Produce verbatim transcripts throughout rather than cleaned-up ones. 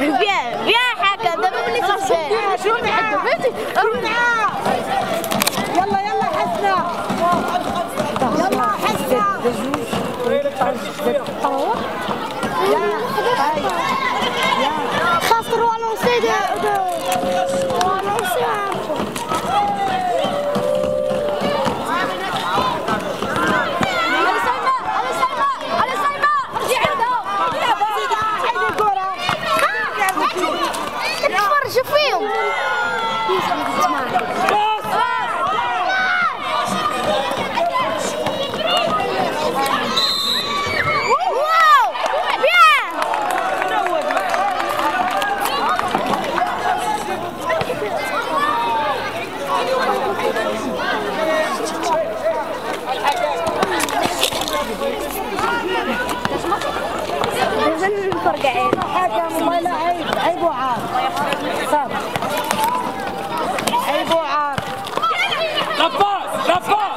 بيان بيان حكا دابا ملي تمشي شنو نعدو بنتي يلا يلا حسنا يلا حسنا خاطر والو سيدي والو سيدي شوف فيهم واو بيان لازم نفرقع حكم والله لا عيب عيب وعار صار عيب وعار لفاس لفاس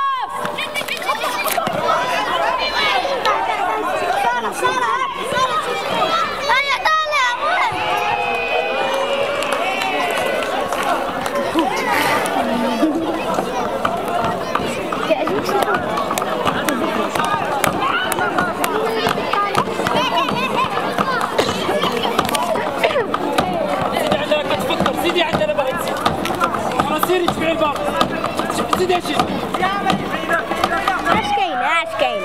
سيدي عندنا باغي تزيد خلاص سيري تبيعي البار زيدي هادشي اش كاينه اش كاينه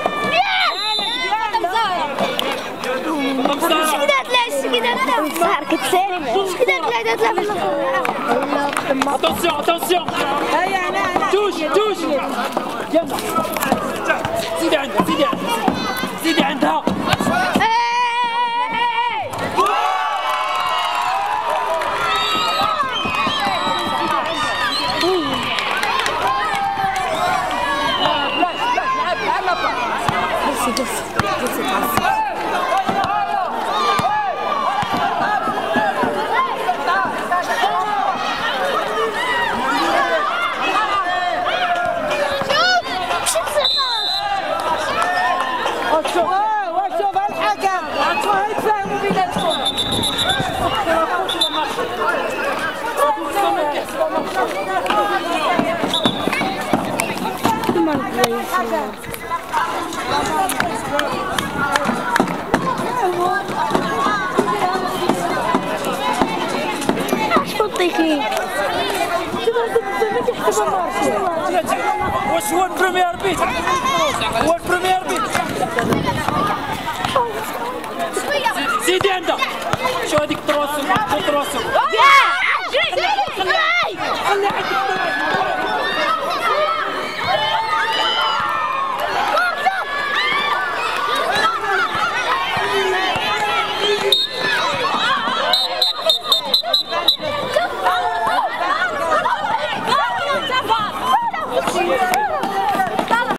اش كدا طلع اش كدا طلع صار كتسالي اش كدا طلع دات لا في اتونسيون اتونسيون هيا انا انا توش توش يلا زيدي عندها زيدي عندها زيدي عندها وشوف الحكم ويتفاهموا بيناتهم واش هو البريمير بيت هو البريمير بيت زيدي عندها شو هذيك تروسم تروسم يا جري جري خلي عندك